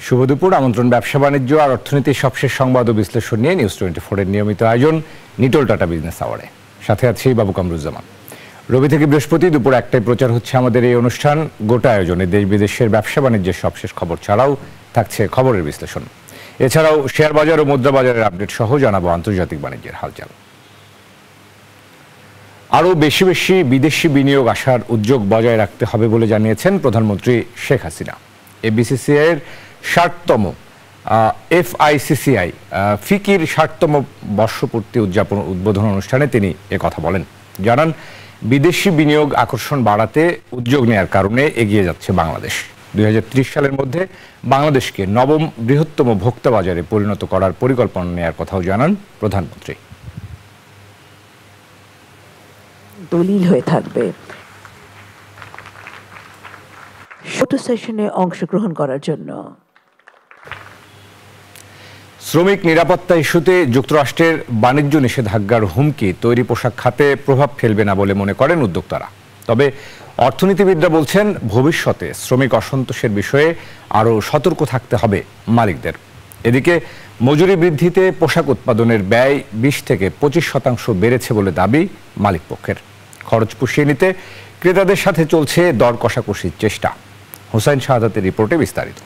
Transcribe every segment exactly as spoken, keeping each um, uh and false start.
শুভ দুপুর। আমন্ত্রণ ব্যবসা বাণিজ্য আর অর্থনীতির সবশেষ সংবাদ ও বিশ্লেষণ নিয়ে নিউজ টোয়েন্টি ফোর এর নিয়মিত আয়োজন নিটোল টাটা বিজনেস আওয়ারে। সাথে আছি বাবু কামরুজ্জামান। রবি থেকে বৃহস্পতি দুপুর একটায় প্রচার হচ্ছে আমাদের এই অনুষ্ঠান। গোটা আয়োজনে দেশ বিদেশের ব্যবসা বাণিজ্যের সবশেষ খবর ছাড়াও থাকছে খবরের বিশ্লেষণ। এছাড়াও শেয়ার বাজার ও মুদ্রা বাজারের আপডেট সহ জানাবো আন্তর্জাতিক বাণিজ্যের হালচাল। আরও বেশি বেশি বিদেশি বিনিয়োগ আসার উদ্যোগ বজায় রাখতে হবে বলে জানিয়েছেন প্রধানমন্ত্রী শেখ হাসিনা। এফবিসিসিআই এর ষাটতম এফআইসিসিআই ফিকির ষাটতম বর্ষপূর্তি উদযাপন উদ্বোধন অনুষ্ঠানে তিনি একথা বলেন। জানান, বিদেশি বিনিয়োগ আকর্ষণ বাড়াতে উদ্যোগ নেয়ার কারণে এগিয়ে যাচ্ছে বাংলাদেশ। দুই হাজার ত্রিশ সালের মধ্যে বাংলাদেশকে নবম বৃহত্তম ভোক্তা বাজারে পরিণত করার পরিকল্পনা নেয়ার কথাও জানান প্রধানমন্ত্রী। দলিল হয়ে থাকবে। ফটো সেশনে অংশগ্রহণ করার জন্য। শ্রমিক নিরাপত্তা ইস্যুতে যুক্তরাষ্ট্রের বাণিজ্য নিষেধাজ্ঞার হুমকি তৈরি পোশাক খাতে প্রভাব ফেলবে না বলে মনে করেন উদ্যোক্তারা। তবে অর্থনীতিবিদরা বলছেন, ভবিষ্যতে শ্রমিক অসন্তোষের বিষয়ে আরও সতর্ক থাকতে হবে মালিকদের। এদিকে মজুরি বৃদ্ধিতে পোশাক উৎপাদনের ব্যয় বিশ থেকে পঁচিশ শতাংশ বেড়েছে বলে দাবি মালিক পক্ষের। খরচ পুষিয়ে নিতে ক্রেতাদের সাথে চলছে দর কষাকষির চেষ্টা। হুসাইন শাহাদাতের রিপোর্টে বিস্তারিত।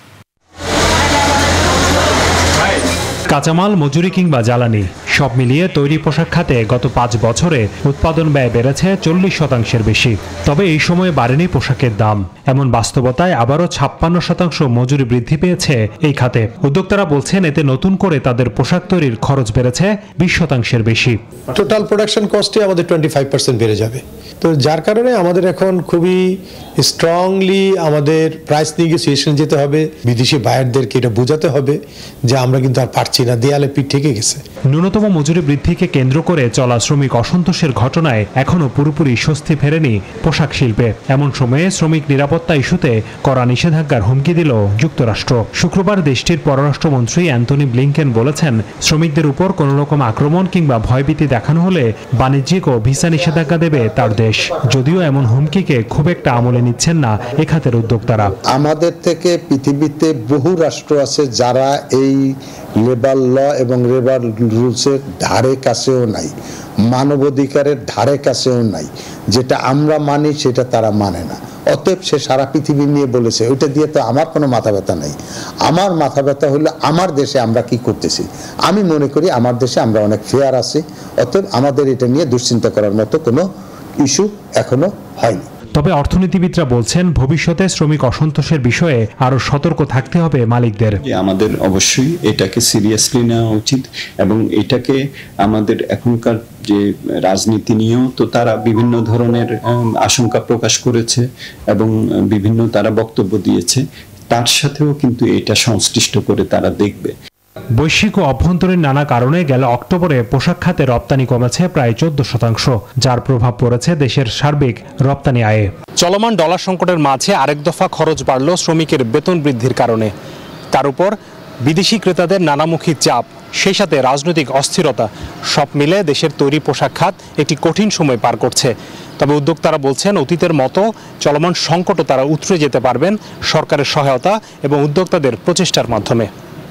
কাঁচামাল, মজুরি কিংবা জ্বালানি সব মিলিয়ে তৈরি পোশাক খাতে গত পাঁচ বছরে উৎপাদন ব্যয় বেড়েছে চল্লিশ শতাংশের বেশি। তবে এই সময়ে বাড়েনি পোশাকের দাম। এমন বাস্তবতায় আবারও ছাপ্পান্ন শতাংশ মজুরি বৃদ্ধি পেয়েছে এই খাতে। উদ্যোক্তারা বলছেন, এতে নতুন করে তাদের পোশাক তৈরির খরচ বেড়েছে বিশ শতাংশের বেশি। টোটাল প্রোডাকশন কস্টে আমাদের টোয়েন্টি ফাইভ পার্সেন্ট বেড়ে যাবে। তো যার কারণে আমাদের এখন খুবই স্ট্রংলি আমাদের প্রাইস নেগোসিয়েশনে যেতে হবে। বিদেশি বায়ারদেরকে এটা বোঝাতে হবে যে আমরা কিন্তু আর পারছি না, দেয়ালে পিঠ ঠেকে গেছে। ন্যূনতম মজুরি বৃদ্ধিকে কেন্দ্র করে চলা শ্রমিক অসন্তোষের ঘটনায় এখনো পুরোপুরি স্বস্তি ফেরেনি পোশাক শিল্পে। এমন সময়ে শ্রমিক নিরাপত্তা ইস্যুতে কড়া নিষেধাজ্ঞার হুমকি দিল যুক্তরাষ্ট্র। শুক্রবার দেশটির পররাষ্ট্রমন্ত্রী অ্যান্টনি ব্লিংকেন বলেছেন, শ্রমিকদের উপর কোনো রকম আক্রমণ কিংবা ভয়ভীতি দেখানো হলে বাণিজ্যিক ও ভিসা নিষেধাজ্ঞা দেবে তার দেশ। যদিও এমন হুমকিকে খুব একটা আমলে নিচ্ছেন না এ খাতের উদ্যোক্তারা। আমাদের থেকে পৃথিবীতে বহু রাষ্ট্র আছে যারা এই লেবার ল এবং লেবার রুলসের ধারে কাছেও নাই, মানবাধিকারের ধারে কাছেও নাই। যেটা আমরা মানি সেটা তারা মানে না। অতএব সে সারা পৃথিবী নিয়ে বলেছে, ওইটা দিয়ে তো আমার কোনো মাথা ব্যথা নেই। আমার মাথা ব্যথা হলো আমার দেশে আমরা কি করতেছি। আমি মনে করি আমার দেশে আমরা অনেক ফেয়ার আছি। অতএব আমাদের এটা নিয়ে দুশ্চিন্তা করার মতো কোনো ইস্যু এখনো হয়নি। তবে অর্থনীতিবিদরা বলছেন, ভবিষ্যতে শ্রমিক অসন্তোষের বিষয়ে আরো সতর্ক থাকতে হবে মালিকদের। আমাদের অবশ্যই এটাকে সিরিয়াসলি নেওয়া উচিত এবং এটাকে আমাদের এখনকার যে রাজনীতি নিয়েও তো তারা বিভিন্ন ধরনের আশঙ্কা প্রকাশ করেছে এবং বিভিন্ন তারা বক্তব্য দিয়েছে, তার সাথেও কিন্তু এটা সংশ্লিষ্ট করে তারা দেখবে। বৈশ্বিক ও অভ্যন্তরীণ নানা কারণে গেল অক্টোবরে পোশাক খাতে রপ্তানি কমেছে প্রায় চোদ্দ শতাংশ, যার প্রভাব পড়েছে দেশের সার্বিক রপ্তানি আয়ে। চলমান ডলার সংকটের মাঝে আরেক দফা খরচ বাড়ল শ্রমিকের বেতন বৃদ্ধির কারণে। তার উপর বিদেশি ক্রেতাদের নানামুখী চাপ, সেই সাথে রাজনৈতিক অস্থিরতা, সব মিলে দেশের তৈরি পোশাক খাত একটি কঠিন সময় পার করছে। তবে উদ্যোক্তারা বলছেন, অতীতের মতো চলমান সংকটও তারা উতরে যেতে পারবেন সরকারের সহায়তা এবং উদ্যোক্তাদের প্রচেষ্টার মাধ্যমে।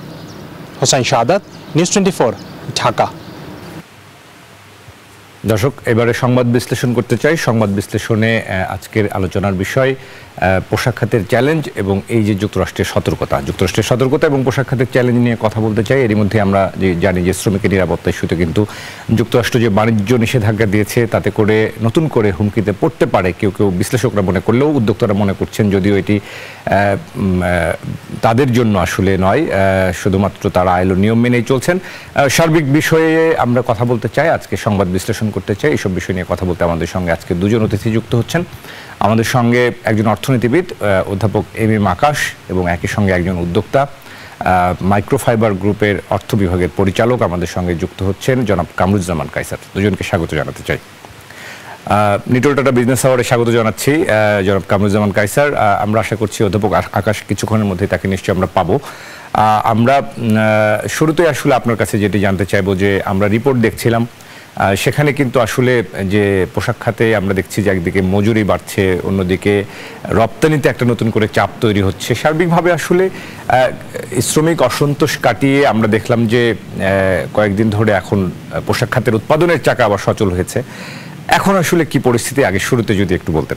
Hussain Shahadat, news twenty four, Dhaka. দর্শক, এবারে সংবাদ বিশ্লেষণ করতে চাই। সংবাদ বিশ্লেষণে আজকের আলোচনার বিষয় পোশাক খাতের চ্যালেঞ্জ এবং এই যে যুক্তরাষ্ট্রের সতর্কতা যুক্তরাষ্ট্রের সতর্কতা এবং পোশাক খাতের চ্যালেঞ্জ নিয়ে কথা বলতে চাই। এরই মধ্যে আমরা যে জানি যে শ্রমিকের নিরাপত্তা ইস্যুতে কিন্তু যুক্তরাষ্ট্র যে বাণিজ্য নিষেধাজ্ঞা দিয়েছে, তাতে করে নতুন করে হুমকিতে পড়তে পারে কেউ কেউ বিশ্লেষকরা মনে করলেও উদ্যোক্তারা মনে করছেন, যদিও এটি তাদের জন্য আসলে নয়, শুধুমাত্র তারা আইলো নিয়ম মেনেই চলছেন। সার্বিক বিষয়ে আমরা কথা বলতে চাই, আজকে সংবাদ বিশ্লেষণ করতে চাই। এইসব বিষয় নিয়ে কথা বলতে আমাদের সঙ্গে আজকে দুজন অতিথি যুক্ত হচ্ছেন। আমাদের সঙ্গে একজন অর্থনীতিবিদ অধ্যাপক এম এম আকাশ এবং একই সঙ্গে একজন উদ্যোক্তা মাইক্রোফাইবার গ্রুপের অর্থ বিভাগের পরিচালক আমাদের সঙ্গে যুক্ত হচ্ছেন জনাব কামরুজ্জামান কায়সার। দুজনকে স্বাগত জানাতে চাই। নিটোল টাটা বিজনেস আওয়ারে স্বাগত জানাচ্ছি জনাব কামরুজ্জামান কায়সার। আমরা আশা করছি অধ্যাপক আকাশ কিছুক্ষণের মধ্যে তাকে নিশ্চয়ই আমরা পাবো। আমরা শুরুতে আসলে আপনার কাছে যেটি জানতে চাইবো যে আমরা রিপোর্ট দেখছিলাম সেখানে কিন্তু আসলে যে পোশাক খাতে আমরা দেখছি যে একদিকে মজুরি বাড়ছে, অন্যদিকে রপ্তানিতে একটা নতুন করে চাপ তৈরি হচ্ছে। সার্বিকভাবে আসলে শ্রমিক অসন্তোষ কাটিয়ে আমরা দেখলাম যে কয়েকদিন ধরে এখন পোশাক খাতের উৎপাদনের চাকা আবার সচল হয়েছে। এখন আসলে কি পরিস্থিতি, আগে শুরুতে যদি একটু বলতেন।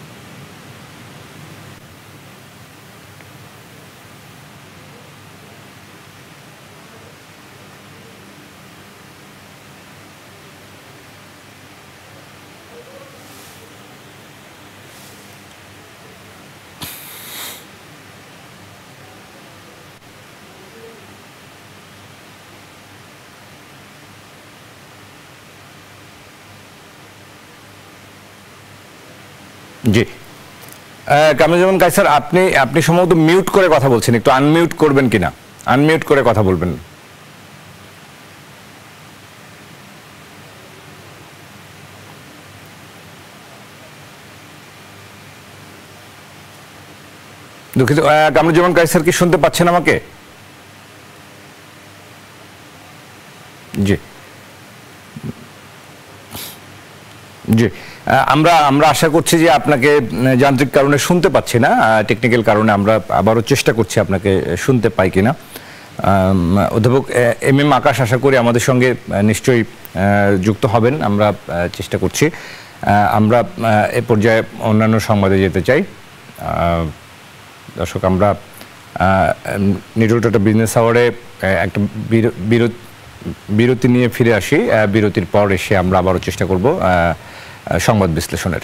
জি, কামরুজ্জামান কায়সার, আপনি আপনি সম্ভবত মিউট করে কথা বলছেন, একটু আনমিউট করবেন কিনা, আনমিউট করে কথা বলবেন। দুঃখিত, কামরুজ্জামান কায়সার কি শুনতে পাচ্ছেন আমাকে? জি জি আমরা আমরা আশা করছি যে আপনাকে যান্ত্রিক কারণে শুনতে পাচ্ছি না, টেকনিক্যাল কারণে আমরা আবারও চেষ্টা করছি আপনাকে শুনতে পাই কিনা। অধ্যাপক এম এম আকাশ আশা করি আমাদের সঙ্গে নিশ্চয়ই যুক্ত হবেন, আমরা চেষ্টা করছি। আমরা এ পর্যায়ে অন্যান্য সংবাদে যেতে চাই। দর্শক, আমরা নিটল টটা বিজনেস আওয়ারে একটা বিরতি নিয়ে ফিরে আসি। বিরতির পর এসে আমরা আবারও চেষ্টা করব সংবাদ বিশ্লেষণের।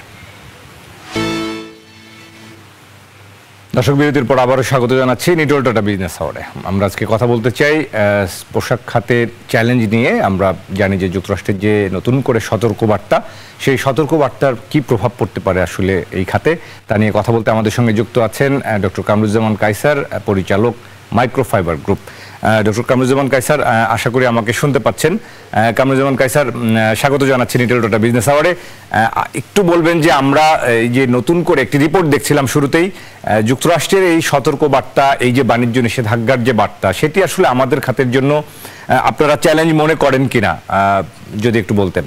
দর্শক, বিরতির পর আবারও স্বাগত জানাচ্ছি নিটল টটা বিজনেস আওয়ারে। আমরা আজকে কথা বলতে চাই পোশাক খাতের চ্যালেঞ্জ নিয়ে। আমরা জানি যে যুক্তরাষ্ট্রের যে নতুন করে সতর্কবার্তা, সেই সতর্কবার্তার কি প্রভাব পড়তে পারে আসলে এই খাতে, তা নিয়ে কথা বলতে আমাদের সঙ্গে যুক্ত আছেন ডক্টর কামরুজ্জামান কায়সার, পরিচালক microfiber group. Doctor Kamruzzaman Kaiser, আশা করি আমাকে শুনতে পাচ্ছেন। কামরুজ্জামান কায়সার, স্বাগত জানাচ্ছি নিটল টটা বিজনেস আওয়ারে। একটু বলবেন যে আমরা এই যে নতুন করে একটি রিপোর্ট দেখছিলাম শুরুতেই, যুক্তরাষ্ট্রের এই সতর্ক বার্তা, এই যে বাণিজ্য নিষেধাজ্ঞার যে বার্তা, সেটি আসলে আমাদের খাতের জন্য আপনারা চ্যালেঞ্জ মনে করেন কিনা, যদি একটু বলতেন।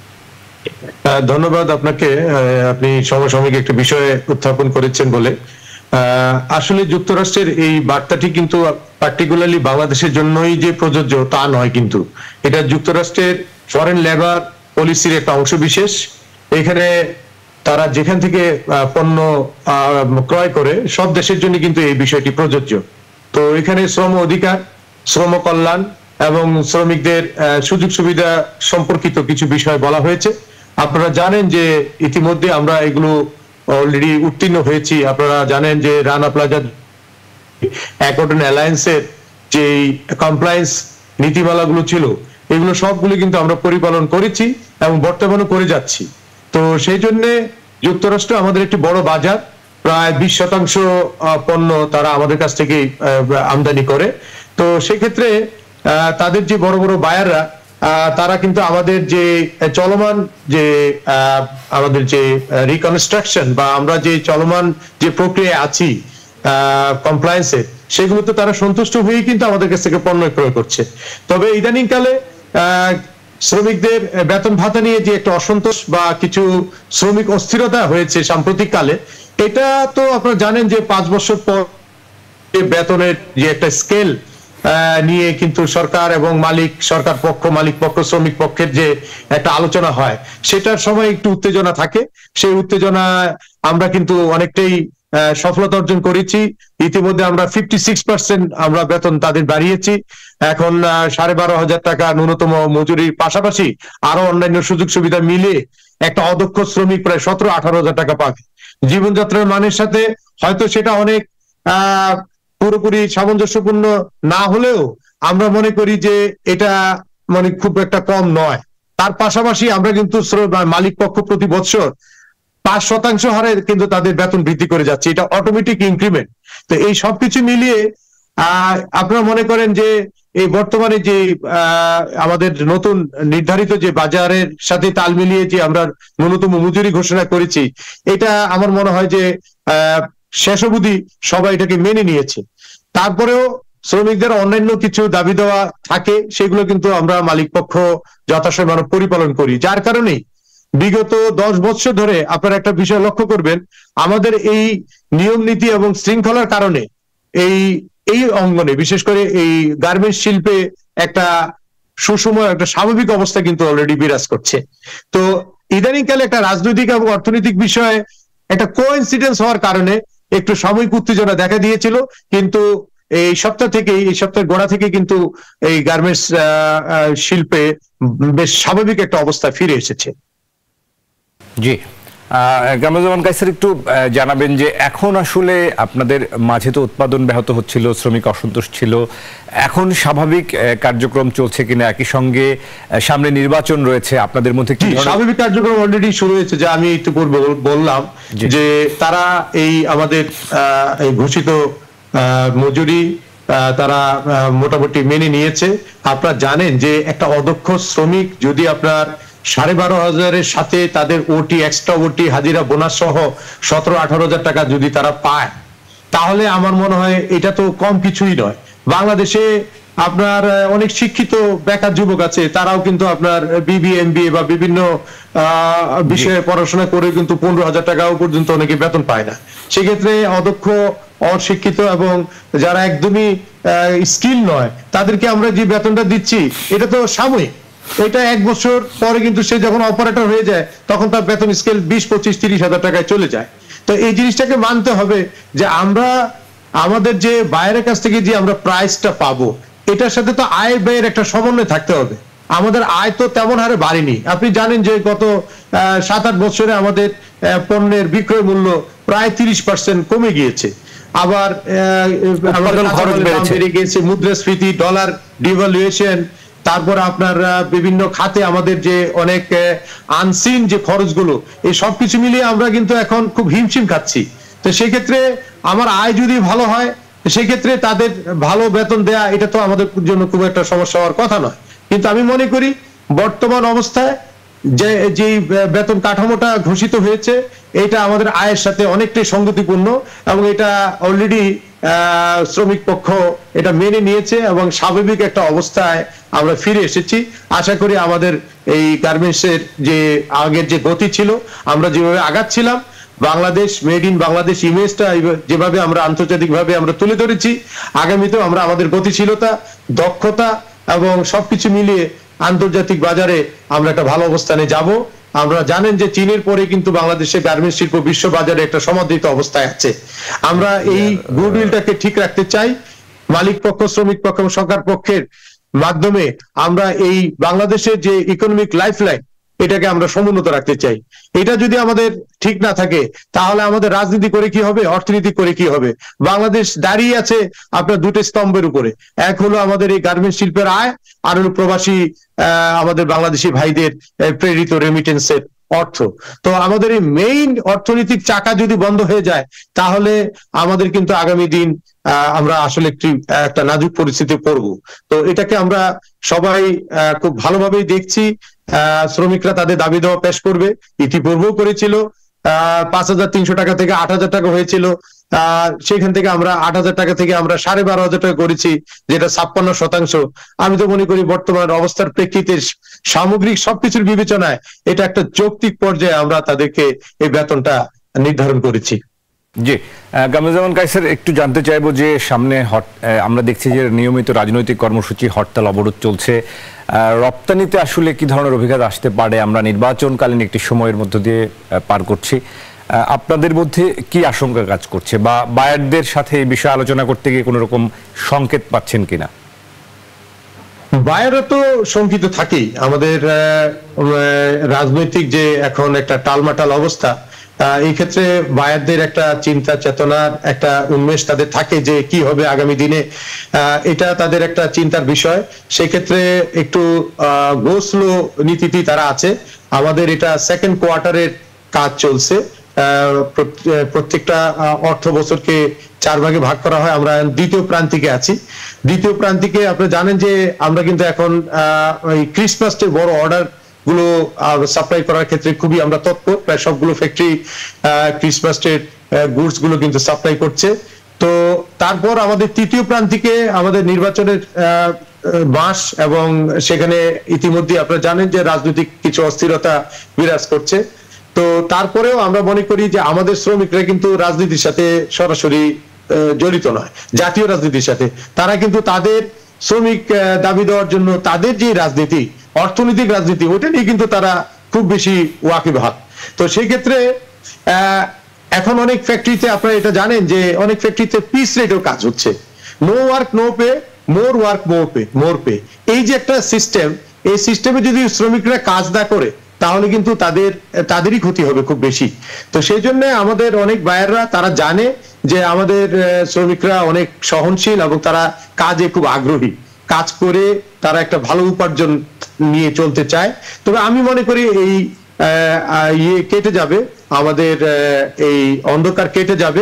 ধন্যবাদ আপনাকে, আপনি সমসাময়িক একটি বিষয়ে উত্থাপন করেছেন বলে। আসলে যুক্তরাষ্ট্রের এই বার্তাটি কিন্তু পার্টিকুলারলি বাংলাদেশের জন্যই যে প্রযোজ্য তা নয়, কিন্তু এটা যুক্তরাষ্ট্রের ফরেন লেবার পলিসির একটা অংশ বিশেষ। এখানে তারা যেখান থেকে পণ্য ক্রয় করে সব দেশের জন্য কিন্তু এই বিষয়টি প্রযোজ্য। তো এখানে শ্রম অধিকার, শ্রম কল্যাণ এবং শ্রমিকদের সুযোগ সুবিধা সম্পর্কিত কিছু বিষয় বলা হয়েছে। আপনারা জানেন যে ইতিমধ্যে আমরা এগুলো অলরেডি উত্তীর্ণ হয়েছি। আপনারা জানেন যে রানা প্লাজা অ্যাকর্ডন অ্যালায়েন্সের যে কমপ্লায়েন্স নীতিমালাগুলো ছিল, এগুলো সবগুলো কিন্তু আমরা পরিপালন করেছি এবং বর্তমানে করে যাচ্ছি। তো সেই জন্য যুক্তরাষ্ট্র আমাদের একটি বড় বাজার, প্রায় বিশ শতাংশ পণ্য তারা আমাদের কাছ থেকে আমদানি করে। তো সেক্ষেত্রে তাদের যে বড় বড় বায়াররা, তারা কিন্তু আমাদের যে চলমান যে আমাদের যে রিকনস্ট্রাকশন বা আমরা যে চলমান যে প্রক্রিয়া আছি কমপ্লায়েন্সের, সেগুলোতে তারা সন্তুষ্ট হয়েই কিন্তু আমাদের কাছ থেকে পণ্য ক্রয় করছে। তবে ইদানিংকালে শ্রমিকদের বেতন ভাতা নিয়ে যে একটা অসন্তোষ বা কিছু শ্রমিক অস্থিরতা হয়েছে সাম্প্রতিক কালে, এটা তো আপনারা জানেন যে পাঁচ বছর পর বেতনের যে একটা স্কেল নিয়ে কিন্তু সরকার এবং মালিক, সরকার পক্ষ, মালিক পক্ষ, শ্রমিক পক্ষের যে একটা আলোচনা হয়, সেটার সময় একটু উত্তেজনা থাকে। সেই উত্তেজনা আমরা কিন্তু অনেকটাই সফলতা অর্জন করেছি। ইতিমধ্যে আমরা ফিফটি সিক্স পার্সেন্ট আমরা বেতন তাদের বাড়িয়েছি। এখন সাড়ে বারো হাজার টাকা ন্যূনতম মজুরির পাশাপাশি আরো অন্যান্য সুযোগ সুবিধা মিলে একটা অদক্ষ শ্রমিক প্রায় সতেরো আঠারো হাজার টাকা পাবে। জীবনযাত্রার মানের সাথে হয়তো সেটা অনেক আহ পুরোপুরি সামঞ্জস্যপূর্ণ না হলেও আমরা মনে করি যে এটা মানে খুব একটা কম নয়। তার পাশাপাশি আমরা কিন্তু মালিক পক্ষ প্রতি বছর পাঁচ শতাংশ হারে কিন্তু তাদের বেতন বৃদ্ধি করে যাচ্ছে, এটা অটোমেটিক ইনক্রিমেন্ট। তো এই সবকিছু মিলিয়ে আহ আপনারা মনে করেন যে এই বর্তমানে যে আহ আমাদের নতুন নির্ধারিত যে বাজারের সাথে তাল মিলিয়ে যে আমরা ন্যূনতম মজুরি ঘোষণা করেছি, এটা আমার মনে হয় যে আহ শেষ অবধি সবাই এটাকে মেনে নিয়েছে। তারপরেও শ্রমিকদের অন্যান্য কিছু দাবি দেওয়া থাকে, সেগুলো কিন্তু আমরা মালিক পক্ষ যথাসময়ে পরিপালন করি। যার কারণে বিগত দশ বছর ধরে আপনারা একটা বিষয় লক্ষ্য করবেন, আমাদের এই নিয়ম নীতি এবং শৃঙ্খলার কারণে এই এই অঙ্গনে বিশেষ করে এই গার্মেন্টস শিল্পে একটা সুসময় একটা স্বাভাবিক অবস্থা কিন্তু অলরেডি বিরাজ করছে। তো ইদানিংকালে একটা রাজনৈতিক এবং অর্থনৈতিক বিষয়ে একটা কোইন্সিডেন্স হওয়ার কারণে একটু সাময়িক উত্তেজনা দেখা দিয়েছিল, কিন্তু এই সপ্তাহ থেকে এই সপ্তাহের গোড়া থেকে কিন্তু এই গার্মেন্টস শিল্পে বেশ স্বাভাবিক একটা অবস্থা ফিরে এসেছে। জি, কামরুজ্জামান কায়সার একটু জানাবেন যে এখন আসলে আপনাদের মাঝে তো উৎপাদন ব্যাহত হচ্ছিল, শ্রমিক অসন্তোষ ছিল, এখন স্বাভাবিক কার্যক্রম চলছে কিনা, একই সঙ্গে সামনে নির্বাচন রয়েছে, আপনাদের মধ্যে কি স্বাভাবিক কার্যক্রম অলরেডি শুরু হয়েছে? যে আমি একটু পূর্বে বললাম যে তারা এই আমাদের এই ঘোষিত মজুরি তারা মোটামুটি মেনে নিয়েছে। আপনারা জানেন যে একটা অদক্ষ শ্রমিক যদি আপনার সাড়ে বারো হাজারের সাথে তাদের ওটি এক্সট্রা ওটি হাজিরা বোনাস সহ সতেরো আঠারো হাজার টাকা যদি তারা পায়, তাহলে আমার মনে হয় এটা তো কম কিছুই নয়। বাংলাদেশে আপনার অনেক শিক্ষিত বেকার যুবক আছে, তারাও কিন্তু আপনার বিবি এমবিএ বা বিভিন্ন বিষয়ে পড়াশোনা করে কিন্তু পনেরো হাজার টাকাও পর্যন্ত অনেকে বেতন পায় না। সেক্ষেত্রে অদক্ষ, অশিক্ষিত এবং যারা একদমই স্কিল নয় তাদেরকে আমরা যে বেতনটা দিচ্ছি এটা তো সাময়িক, এটা এক বছর পরে কিন্তু সে যখন অপারেটর হয়ে যায় তখন তার বেতন স্কেল বিশ পঁচিশ তিরিশ হাজার টাকায় চলে যায়। তো এই জিনিসটাকে মানতে হবে যে আমরা আমাদের যে বাইরের কাছ থেকে যে আমরা প্রাইসটা পাবো এটার সাথে তো আয় ব্যয়ের একটা সমন্বয় থাকতে হবে। আমাদের আয় তো তেমন হারে বাড়েনি। আপনি জানেন যে গত সাত আট বছরে আমাদের পণ্যের বিক্রয় মূল্য প্রায় তিরিশ পার্সেন্ট কমে গিয়েছে। আবার খরচ বেড়ে গিয়েছে, মুদ্রাস্ফীতি, ডলার ডিভ্যালুয়েশন, তারপর আপনার বিভিন্ন খাতে আমাদের যে অনেক আনসিন যে খরচগুলো, এই সবকিছু মিলিয়ে আমরা কিন্তু এখন খুব হিমশিম খাচ্ছি। তো সেক্ষেত্রে আমার আয় যদি ভালো হয় সেক্ষেত্রে তাদের ভালো বেতন দেয়া এটা তো আমাদের জন্য খুব একটা সমস্যা হওয়ার কথা নয়। কিন্তু আমি মনে করি বর্তমান অবস্থায় যে যে বেতন কাঠামোটা ঘোষিত হয়েছে এটা আমাদের আয়ের সাথে অনেকটাই সঙ্গতিপূর্ণ এবং এটা অলরেডি শ্রমিক পক্ষ এটা মেনে নিয়েছে এবং স্বাভাবিক একটা অবস্থায় আমরা ফিরে এসেছি। আশা করি আমাদের এই গার্মেন্টসের যে আগের যে গতি ছিল, আমরা যেভাবে আগাচ্ছিলাম, বাংলাদেশ মেড ইন বাংলাদেশ ইমেজটা যেভাবে আমরা আন্তর্জাতিকভাবে আমরা তুলে ধরেছি, আগামীতেও আমরা আমাদের গতিশীলতা, দক্ষতা এবং সবকিছু মিলিয়ে আন্তর্জাতিক বাজারে আমরা একটা ভালো অবস্থানে যাব। আমরা জানেন যে চীনের পরে কিন্তু বাংলাদেশের গার্মেন্টস শিল্প বিশ্ব বাজারে একটা সমাদৃত অবস্থায় আছে। আমরা এই গুডউইলটাকে ঠিক রাখতে চাই। মালিক পক্ষ, শ্রমিক পক্ষ এবং সরকার পক্ষের মাধ্যমে আমরা এই বাংলাদেশের যে ইকোনমিক লাইফলাইন এটাকে আমরা সমুন্নত রাখতে চাই। এটা যদি আমাদের ঠিক না থাকে তাহলে আমাদের রাজনীতি করে কি হবে, অর্থনীতি করে কি হবে? বাংলাদেশ দাঁড়িয়ে আছে আপনার দুটো স্তম্ভের উপরে, এক হলো আমাদের এই গার্মেন্টস শিল্পের আয়, আর হলো প্রবাসী আহ আমাদের বাংলাদেশি ভাইদের প্রেরিত রেমিটেন্সের অর্থ। তো আমাদের এই মেইন অর্থনৈতিক চাকা যদি বন্ধ হয়ে যায় তাহলে আমাদের কিন্তু আগামী দিন আহ আমরা আসলে একটি একটা নাজুক পরিস্থিতি পড়ব। তো এটাকে আমরা সবাই আহ খুব ভালোভাবেই দেখছি। আহ শ্রমিকরা তাদের দাবি দেওয়া পেশ করবে, ইতিপূর্বেও করেছিল। আহ পাঁচ হাজার তিনশো টাকা থেকে আট হাজার টাকা হয়েছিল, আহ সেখান থেকে আমরা আট হাজার টাকা থেকে আমরা সাড়ে বারো হাজার টাকা করেছি, যেটা ছাপ্পান্ন শতাংশ। আমি তো মনে করি বর্তমান অবস্থার প্রেক্ষিতে সামগ্রিক সবকিছুর বিবেচনায় এটা একটা যৌক্তিক পর্যায়ে আমরা তাদেরকে এই বেতনটা নির্ধারণ করেছি। জি, কামরুজ্জামান কায়সার, একটু জানতে চাইবো যে সামনে আমরা দেখছি যে নিয়মিত রাজনৈতিক কর্মসূচি, হরতাল, অবরোধ চলছে, রপ্তানিতে আসলে কি ধরনের অভিজ্ঞতা আসতে পারে? আমরা নির্বাচনকালীন একটি সময়ের মধ্য দিয়ে পার করছি, আপনাদের মধ্যে কি আশঙ্কা কাজ করছে বা বায়ারদের সাথে এই বিষয়ে আলোচনা করতে গিয়ে কোনো রকম সংকেত পাচ্ছেন কিনা? বায়াররা তো শঙ্কিত থাকেই। আমাদের রাজনৈতিক যে এখন একটা টালমাটাল অবস্থা, এই ক্ষেত্রে বায়ারদের একটা চিন্তা চেতনার একটা উন্মেষ তাদের থাকে যে কি হবে আগামী দিনে, এটা তাদের একটা চিন্তার বিষয়। সেই ক্ষেত্রে একটু আহ গো স্লো নীতিতে তারা আছে। আমাদের এটা সেকেন্ড কোয়ার্টারের কাজ চলছে, প্রত্যেকটা অর্থ বছরকে চার ভাগে ভাগ করা হয়। আমরা দ্বিতীয় প্রান্তিকে আছি। দ্বিতীয় প্রান্তিকে আপনারা জানেন যে আমরা কিন্তু এখন আহ ওই ক্রিসমাস ডে বড় অর্ডার গুলো সাপ্লাই করার ক্ষেত্রে খুবই আমরা তৎপর। প্রায় সবগুলো ফ্যাক্টরি ক্রিসমাস ডে গুডস গুলো কিন্তু সাপ্লাই করছে। তো তারপর আমাদের তৃতীয় প্রান্তিকে আমাদের নির্বাচনের মাস, এবং সেখানে ইতিমধ্যে আপনারা জানেন যে রাজনৈতিক কিছু অস্থিরতা বিরাজ করছে। তো তারপরেও আমরা মনে করি যে আমাদের শ্রমিকরা কিন্তু রাজনীতির সাথে সরাসরি জড়িত নয়, জাতীয় রাজনীতির সাথে। তারা কিন্তু তাদের শ্রমিক দাবি দেওয়ার জন্য তাদের যে রাজনীতি, অর্থনৈতিক রাজনীতি, ওটা নিয়ে কিন্তু তারা খুব বেশি ওয়াকিবহাল। তো সেই ক্ষেত্রে আহ এখন অনেক ফ্যাক্টরিতে আপনারা এটা জানেন যে অনেক ফ্যাক্টরিতে পিস রেটেও কাজ হচ্ছে, no work no pay, more work more pay more pay এই যে একটা সিস্টেম, এই সিস্টেমে যদি শ্রমিকরা কাজ না করে তাহলে কিন্তু তাদের তাদেরই ক্ষতি হবে খুব বেশি। তো সেই জন্য আমাদের অনেক বায়াররা তারা জানে যে আমাদের শ্রমিকরা অনেক সহনশীল এবং তারা কাজে খুব আগ্রহী, কাজ করে তারা একটা ভালো উপার্জন নিয়ে চলতে চায়। তবে আমি মনে করি এই ইয়ে কেটে যাবে, আমাদের এই অন্ধকার কেটে যাবে,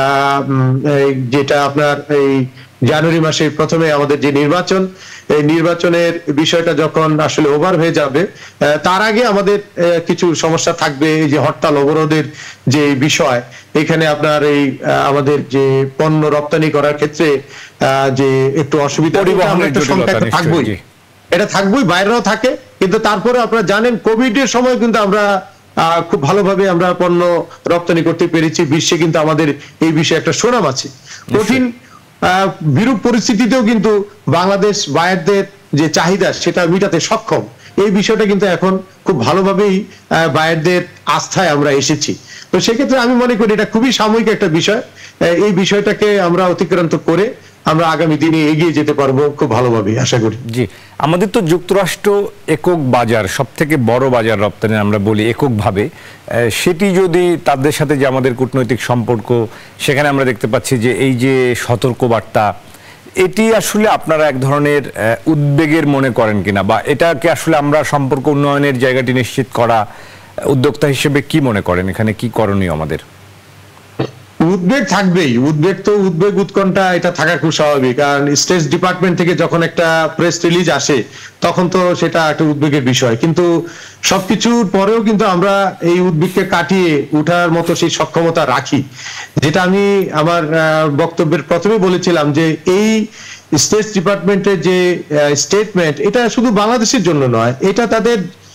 যেটা আপনার এই জানুয়ারি মাসে প্রথমে আমাদের যে নির্বাচন, এই নির্বাচনের বিষয়টা যখন আসলে ওভার হয়ে যাবে, তার আগে আমাদের কিছু সমস্যা থাকবে। এই যে হরতাল অবরোধের যে বিষয়, এখানে আপনার এই আমাদের যে পণ্য রপ্তানি করার ক্ষেত্রে যে একটু অসুবিধা থাকবেই, এটা থাকবেই, বাইরেও থাকে। কিন্তু তারপরে আপনারা জানেন কোভিড এর সময় কিন্তু আমরা খুব ভালোভাবে আমরা পণ্য রপ্তানি করতে পেরেছি, বিশ্বে কিন্তু আমাদের এই বিষয়ে একটা সুনাম আছে। কঠিন বিরূপ পরিস্থিতিতেও কিন্তু বাংলাদেশ বায়ারদের যে চাহিদা সেটা মিটাতে সক্ষম, এই বিষয়টা কিন্তু এখন খুব ভালোভাবেই বায়ারদের আস্থায় আমরা এসেছি। তো সেক্ষেত্রে আমি মনে করি এটা খুবই সাময়িক একটা বিষয়, এই বিষয়টাকে আমরা অতিক্রান্ত করে আমরা আগামী দিনে এগিয়ে যেতে পারবো খুব ভালোভাবে আশা করি। জি, আমাদের তো যুক্তরাষ্ট্র একক বাজার, সব থেকে বড় বাজার রপ্তানি আমরা বলি এককভাবে, সেটি যদি তাদের সাথে যে আমাদের কূটনৈতিক সম্পর্ক, সেখানে আমরা দেখতে পাচ্ছি যে এই যে সতর্কবার্তা, এটি আসলে আপনারা এক ধরনের উদ্বেগের মনে করেন কিনা, বা এটাকে আসলে আমরা সম্পর্ক উন্নয়নের জায়গাটি নিশ্চিত করা উদ্যোক্তা হিসেবে কি মনে করেন, এখানে কি করণীয় আমাদের? উদ্বেগ থাকবেই, উদ্বেগ তো উদ্বেগ উৎকণ্ঠা এটা থাকা খুব স্বাভাবিক। কারণ স্টেট ডিপার্টমেন্ট থেকে যখন একটা প্রেস রিলিজ আসে তখন তো সেটা একটা উদ্বেগের বিষয়, কিন্তু সবকিছুর পরেও কিন্তু আমরা এই উদ্বেগকে কাটিয়ে উঠার মতো সেই সক্ষমতা রাখি। যেটা আমি আমার বক্তব্যের প্রথমে বলেছিলাম যে এই স্টেট ডিপার্টমেন্টের যে স্টেটমেন্ট, এটা শুধু বাংলাদেশের জন্য নয়, এটা তাদের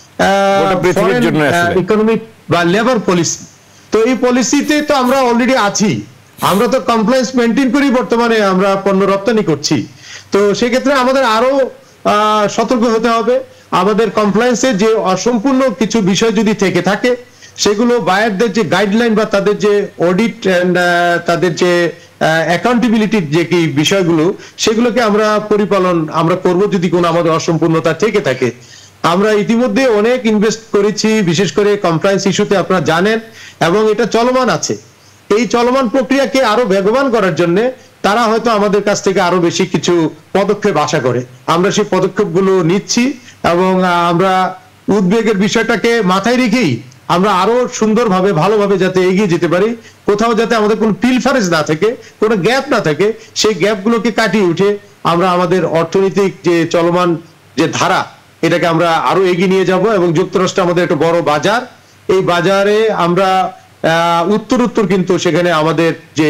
ইকোনমিক বা লেবার পলিসি। তো এই পলিসিতে তো আমরা অলরেডি আছি, আমরা তো কমপ্লায়েন্স মেনটেন করি বর্তমানে আমরা পণ্য রপ্তানি করছি। তো সেক্ষেত্রে আমাদের আরো সতর্ক হতে হবে। আমাদের কমপ্লায়েন্সের যে অসম্পূর্ণ কিছু বিষয় যদি থেকে থাকে, সেগুলো বায়ারদের যে গাইডলাইন বা তাদের যে অডিট এন্ড তাদের যে অ্যাকাউন্টেবিলিটির যে কি বিষয়গুলো, সেগুলোকে আমরা পরিপালন আমরা করব যদি কোনো আমাদের অসম্পূর্ণতা থেকে থাকে। আমরা ইতিমধ্যে অনেক ইনভেস্ট করেছি, বিশেষ করে কমপ্লায়েন্স ইস্যুতে আপনারা জানেন, এবং এটা চলমান আছে। এই চলমান প্রক্রিয়াকে আরো বেগবান করার জন্য তারা হয়তো আমাদের কাছ থেকে আরো বেশি কিছু পদক্ষেপ আশা করে, আমরা সেই পদক্ষেপগুলো নিচ্ছি, এবং আমরা উদ্বেগের বিষয়টাকে মাথায় রেখেই আমরা আরো সুন্দরভাবে ভালোভাবে যাতে এগিয়ে যেতে পারি, কোথাও যাতে আমাদের কোনো পিলফারেজ না থাকে, কোনো গ্যাপ না থাকে, সেই গ্যাপগুলোকে কাটিয়ে উঠে আমরা আমাদের অর্থনৈতিক যে চলমান যে ধারা, এটাকে আমরা আরো এগিয়ে নিয়ে যাব। এবং যুক্তরাষ্ট্র আমাদের একটা বড় বাজার, এই বাজারে আমরা উত্তর উত্তর কিন্তু সেখানে আমাদের যে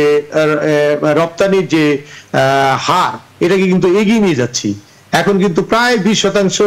রপ্তানির যে হার, এটাকে কিন্তু এগিয়ে নিয়ে যাচ্ছি। এখন কিন্তু প্রায় বিশ শতাংশ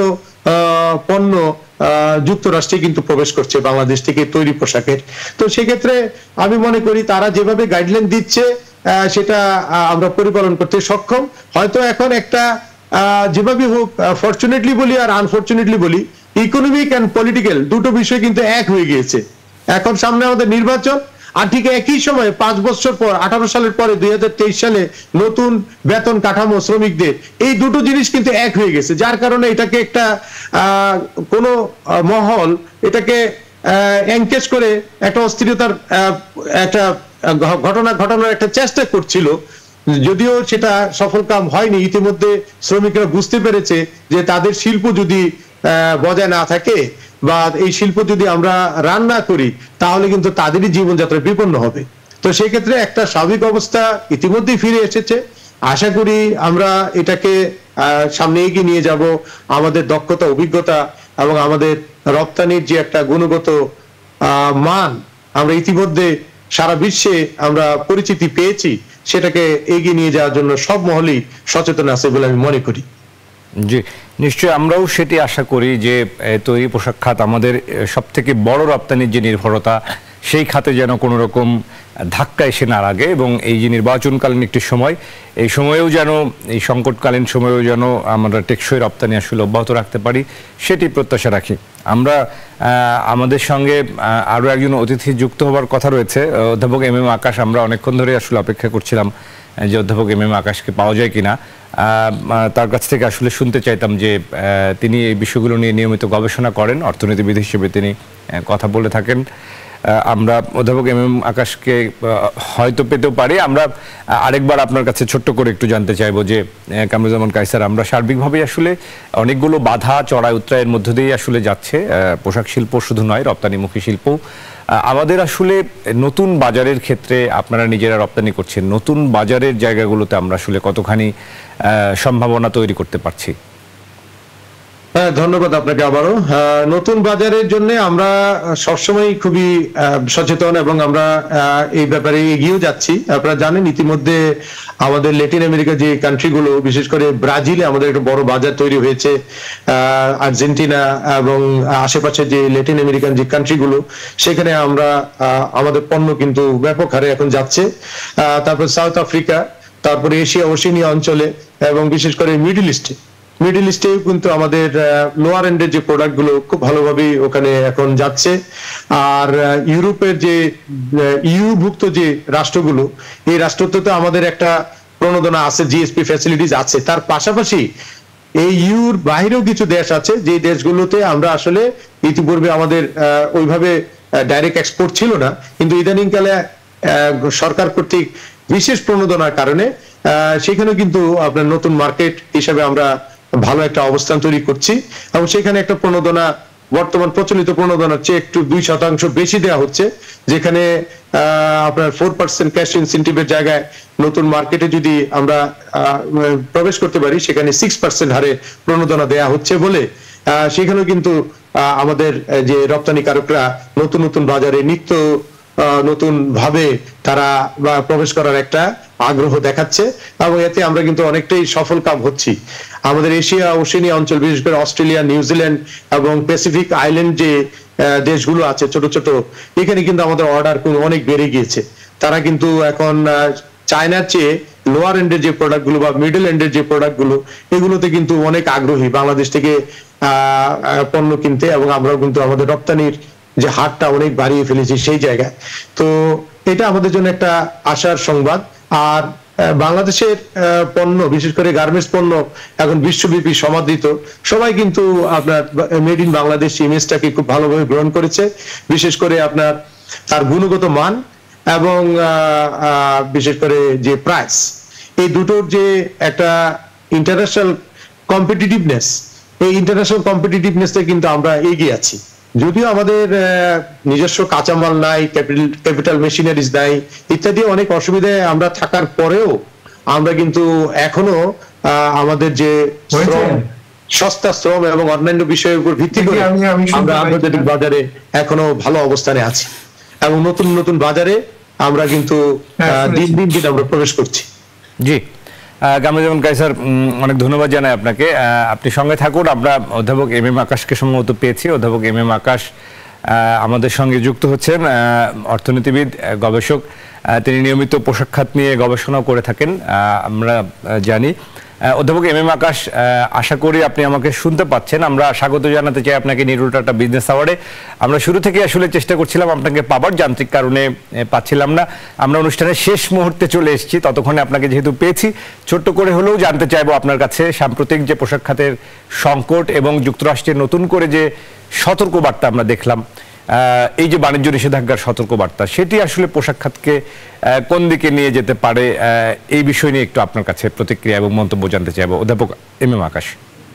পণ্য যুক্তরাষ্ট্রে কিন্তু প্রবেশ করছে বাংলাদেশ থেকে তৈরি পোশাকের। তো সেক্ষেত্রে আমি মনে করি তারা যেভাবে গাইডলাইন দিচ্ছে সেটা আমরা পরিপালন করতে সক্ষম। হয়তো এখন একটা যেভাবে হোক, ফরচুনেটলি বলি আর আনফরচুনেটলি বলি, ইকোনমিক এন্ড পলিটিক্যাল দুটো বিষয় কিন্তু এক হয়ে গিয়েছে। এখন সামনে আমাদের নির্বাচন, আর ঠিক একই সময় পাঁচ বছর পর আঠারো সালের পরে দুই হাজার তেইশ সালে নতুন বেতন কাঠামো শ্রমিকদের, এই দুটো জিনিস কিন্তু এক হয়ে গেছে। যার কারণে এটাকে একটা আহ কোন মহল এটাকে এনকেজ করে একটা অস্থিরতার একটা ঘটনা ঘটানোর একটা চেষ্টা করছিল, যদিও সেটা সফলকাম হয়নি। ইতিমধ্যে শ্রমিকরা বুঝতে পেরেছে যে তাদের শিল্প যদি বজায় না থাকে বা এই শিল্প যদি আমরা রান না করি, তাহলে কিন্তু তাদেরই জীবনযাত্রা বিপন্ন হবে। তো সেই ক্ষেত্রে একটা স্বাভাবিক অবস্থা ইতিমধ্যেই ফিরে এসেছে। আশা করি আমরা এটাকে সামনে এগিয়ে নিয়ে যাব। আমাদের দক্ষতা, অভিজ্ঞতা এবং আমাদের রপ্তানির যে একটা গুণগত মান আমরা ইতিমধ্যে সারা বিশ্বে আমরা পরিচিতি পেয়েছি, সেটাকে এগিয়ে নিয়ে যাওয়ার জন্য সব মহলেই সচেতন আছে বলে আমি মনে করি। জি, নিশ্চয়ই আমরাও সেটি আশা করি যে তৈরি পোশাক খাত আমাদের সব থেকে বড় রপ্তানির যে নির্ভরতা, সেই খাতে যেন কোনো রকম ধাক্কা এসে না লাগে এবং এই যে নির্বাচনকালীন একটি সময়, এই সময়েও যেন, এই সংকটকালীন সময়েও যেন আমরা টেকসই রপ্তানি আসলে অব্যাহত রাখতে পারি, সেটি প্রত্যাশা রাখি। আমরা আমাদের সঙ্গে আরও একজন অতিথি যুক্ত হবার কথা রয়েছে, অধ্যাপক এম এম আকাশ। আমরা অনেকক্ষণ ধরে আসলে অপেক্ষা করছিলাম যে অধ্যাপক এম এম আকাশকে পাওয়া যায় কিনা। তার কাছ থেকে আসলে শুনতে চাইতাম যে তিনি এই বিষয়গুলো নিয়ে নিয়মিত গবেষণা করেন, অর্থনীতিবিদ হিসেবে তিনি কথা বলে থাকেন। আমরা অধ্যাপক এম এম আকাশকে হয়তো পেতেও পারি। আমরা আরেকবার আপনার কাছে ছোট্ট করে একটু জানতে চাইবো যে কামরুজ্জামান কায়সার, আমরা সার্বিকভাবে আসলে অনেকগুলো বাধা চড়াই উতরাইয়ের মধ্য দিয়েই আসলে যাচ্ছে পোশাক শিল্প, শুধু নয় রপ্তানিমুখী শিল্প। আমাদের আসলে নতুন বাজারের ক্ষেত্রে আপনারা নিজেরা রপ্তানি করছেন, নতুন বাজারের জায়গাগুলোতে আমরা আসলে কতখানি সম্ভাবনা তৈরি করতে পারছি? হ্যাঁ, ধন্যবাদ আপনাকে আবারও। নতুন বাজারের জন্য আমরা সবসময় খুবই সচেতন এবং আমরা এই ব্যাপারে এগিয়েও যাচ্ছি। আপনারা জানেন ইতিমধ্যে আমাদের ল্যাটিন আমেরিকা যে কান্ট্রিগুলো, বিশেষ করে ব্রাজিলে আমাদের একটা বড় বাজার তৈরি হয়েছে, আর্জেন্টিনা এবং আশেপাশে যে ল্যাটিন আমেরিকান যে কান্ট্রিগুলো, সেখানে আমরা আমাদের পণ্য কিন্তু ব্যাপক হারে এখন যাচ্ছে। তারপর সাউথ আফ্রিকা, তারপরে এশিয়া ওশেনিয়া অঞ্চলে এবং বিশেষ করে মিডল ইস্টে মিডল ইস্টেও কিন্তু আমাদের লোয়ার এন্ডের যে প্রোডাক্ট গুলো খুব ভালোভাবেই ওখানে এখন যাচ্ছে। আর ইউরোপের যে ইউভুক্ত যে রাষ্ট্রগুলো, এই রাষ্ট্রতে আমাদের একটা প্রণোদনা আছে, জিএসপি ফ্যাসিলিটিস আছে। তার পাশাপাশি এই ইউর বাইরেও কিছু দেশ আছে যে দেশগুলোতে আমরা আসলে ইতিপূর্বে আমাদের ওইভাবে ডাইরেক্ট এক্সপোর্ট ছিল না, কিন্তু ইদানিংকালে সরকার কর্তৃক বিশেষ প্রণোদনার কারণে সেখানে কিন্তু আপনার নতুন মার্কেট হিসেবে আমরা ভালো একটা অবস্থান তৈরি করছি। এবং সেখানে একটা প্রণোদনা, বর্তমান প্রচলিত প্রণোদনার চেয়ে একটু দুই শতাংশ বেশি দেওয়া হচ্ছে, যেখানে আপনার ফোর পার্সেন্ট ক্যাশ ইনসেন্টিভের জায়গায় নতুন মার্কেটে যদি আমরা প্রবেশ করতে পারি, সেখানে সিক্স পার্সেন্ট হারে প্রণোদনা দেওয়া হচ্ছে বলে সেখানেও কিন্তু আমাদের যে রপ্তানিকারকরা নতুন নতুন বাজারে নিত্য নতুন ভাবে তারা প্রবেশ করার একটা আগ্রহ দেখাচ্ছে এবং এতে আমরা কিন্তু অনেকটাই সফল কাম হচ্ছি। আমাদের এশিয়া ওশেনিয়া অঞ্চল, বিশেষ করে অস্ট্রেলিয়া, নিউজিল্যান্ড এবং প্যাসিফিক আইল্যান্ড যে দেশগুলো আছে ছোট ছোট, এখানে কিন্তু আমাদের অর্ডার অনেক বেড়ে গিয়েছে। তারা কিন্তু এখন চায়নার চেয়ে লোয়ার এন্ডের যে প্রোডাক্ট গুলো বা মিডল এন্ডের যে প্রোডাক্ট গুলো, এগুলোতে কিন্তু অনেক আগ্রহী বাংলাদেশ থেকে আহ পণ্য কিনতে, এবং আমরাও কিন্তু আমাদের রপ্তানির যে হারটা অনেক বাড়িয়ে ফেলেছি সেই জায়গায়। তো এটা আমাদের জন্য একটা আশার সংবাদ। আর বাংলাদেশের পণ্য, বিশেষ করে গার্মেন্টস পণ্য এখন বিশ্বব্যাপী সমাদৃত, সবাই কিন্তু আপনার মেড ইন বাংলাদেশ ইমেজটাকে খুব ভালোভাবে গ্রহণ করেছে, বিশেষ করে আপনার তার গুণগত মান এবং বিশেষ করে যে প্রাইস, এই দুটোর যে একটা ইন্টারন্যাশনাল কম্পিটিটিভনেস, এই ইন্টারন্যাশনাল কম্পিটিটিভনেসে কিন্তু আমরা এগিয়ে আছি। যদিও আমাদের নিজস্ব কাঁচামাল নাই, ক্যাপিটাল মেশিনারিজ নাই ইত্যাদি অনেক অসুবিধায় আমরা থাকার পরেও আমরা কিন্তু এখনো আমাদের যে শ্রম, সস্তা শ্রম এবং অন্যান্য বিষয়ের উপর ভিত্তি করে আমরা আন্তর্জাতিক বাজারে এখনো ভালো অবস্থানে আছি এবং নতুন নতুন বাজারে আমরা কিন্তু দিন দিন দিন আমরা প্রবেশ করছি। জি, কামরুজ্জামান কায়সার, অনেক ধন্যবাদ জানাই আপনাকে। আপনি সঙ্গে থাকুন। আমরা অধ্যাপক এম এম আকাশকে সম্ভবত পেয়েছি। অধ্যাপক এম এম আকাশ আমাদের সঙ্গে যুক্ত হচ্ছেন, অর্থনীতিবিদ, গবেষক। তিনি নিয়মিত পোশাক খাত নিয়ে গবেষণাও করে থাকেন, আমরা জানি। অধ্যাপক এম এম আকাশ, আশা করি আপনি আমাকে শুনতে পাচ্ছেন। আমরা স্বাগত জানাতে চাই আপনাকে নিরুল টাটা বিজনেস আওয়ার্ডে। আমরা শুরু থেকে আসলে চেষ্টা করছিলাম আপনাকে পাবার, যান্ত্রিক কারণে পাচ্ছিলাম না। আমরা অনুষ্ঠানের শেষ মুহূর্তে চলে এসেছি, ততক্ষণে আপনাকে যেহেতু পেয়েছি, ছোট্ট করে হলেও জানতে চাইবো আপনার কাছে সাম্প্রতিক যে পোশাক খাতের সংকট এবং যুক্তরাষ্ট্রের নতুন করে যে সতর্কবার্তা আমরা দেখলাম, এই যে বাণিজ্য নিষেধাজ্ঞার সতর্কবার্তা, সেটি আসলে পোশাক খাতকে কোন দিকে নিয়ে যেতে পারে, এই বিষয় নিয়ে একটু আপনার কাছে প্রতিক্রিয়া এবং মন্তব্য জানতে চাইবো। অধ্যাপক এম এম আকাশ।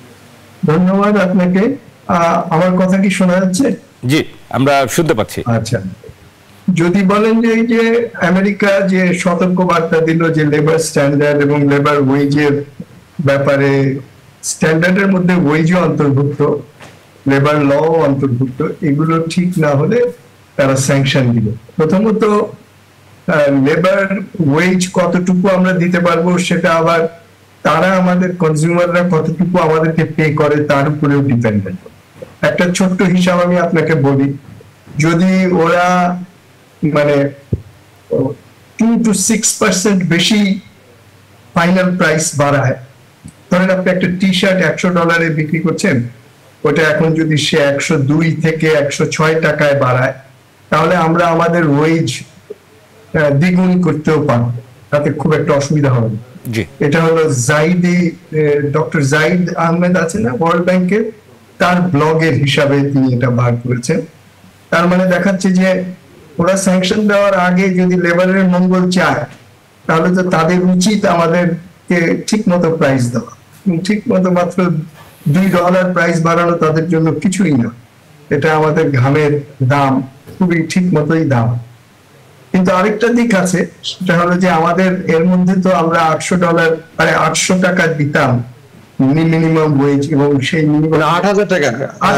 ধন্যবাদ আপনাকে। আমার কথা কি শোনা যাচ্ছে? জি, আমরা শুনতে পাচ্ছি। আচ্ছা, যদি বলেন যে এই যে আমেরিকা যে সতর্কবার্তা দিল যে লেবার স্ট্যান্ডার্ড এবং লেবার ওয়েজের ব্যাপারে, স্ট্যান্ডার্ডের মধ্যে ওয়েজও অন্তর্ভুক্ত, লেবার ল অন্তর্ভুক্ত, এগুলো ঠিক না হলে তারা স্যাংশন দিল। প্রথমত লেবার ওয়েজ কতটুকু আমরা দিতে পারবো সেটা আবার তারা আমাদের কনজিউমাররা কতটুকু আমাদেরকে পে করে তার উপরেও ডিপেন্ডেন্ট। একটা ছোট্ট হিসাব আমি আপনাকে বলি, যদি ওরা মানে টু টু সিক্স পার্সেন্ট বেশি ফাইনাল প্রাইস বাড়ায়, ধরেন আপনি একটা টি শার্ট একশো ডলারে বিক্রি করছেন, ওটা এখন যদি সে একশো দুই থেকে একশো ছয় টাকায় বাড়ায়, তাহলে আমরা আমাদের ওয়েজ দ্বিগুণ করতেও পারবো, তাতে খুব একটা অসুবিধা হবে না। এটা হলো জাইদি, ডক্টর জাইদ আহমেদ আছে না ওয়ার্ল্ড ব্যাংকের, তার ব্লগের হিসাবে তিনি এটা বার করেছেন। তার মানে দেখাচ্ছে যে ওরা স্যাংশন দেওয়ার আগে যদি লেবারের মঙ্গল চায়, তাহলে তো তাদের উচিত আমাদেরকে ঠিক মতো প্রাইস দেওয়া। ঠিক মতো মাত্র দুই ডলার প্রাইস বাড়ানো তাদের জন্য কিছুই না, এটা আমাদের ঘামের দাম, খুবই ঠিক মতোই দাম। কিন্তু আরেকটা দিক আছে, সেটা হলো যে আমাদের এর মধ্যে তো আমরা আটশো ডলার মানে আটশো টাকা দিতাম মিনিমাম ওয়েজ, এবং সেই মিনিমাম আট হাজার টাকা আট